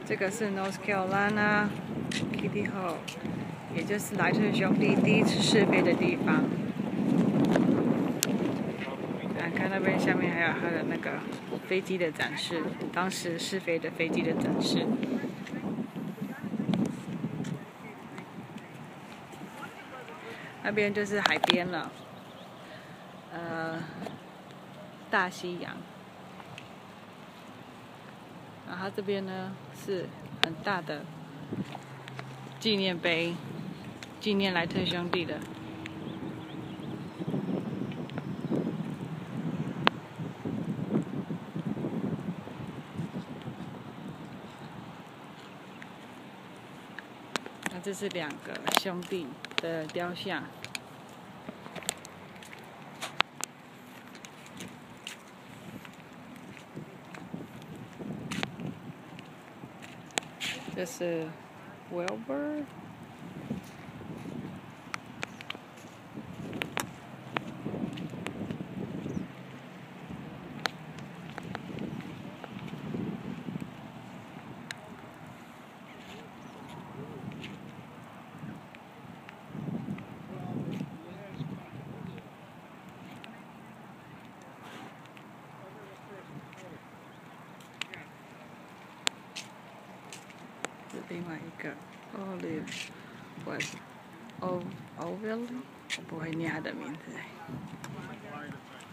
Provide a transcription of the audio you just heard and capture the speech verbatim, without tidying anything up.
这个是 North Carolina Kitty Hawk， 也就是莱特兄弟第一次试飞的地方。看那边下面还有他的那个飞机的展示，当时试飞的飞机的展示。那边就是海边了，呃，大西洋。然后这边呢是很大的纪念碑，纪念莱特兄弟的。那这是两个兄弟的雕像。这是 Wilbur。是另外一个 Olive， 我 O Oville， 我不会念他的名字。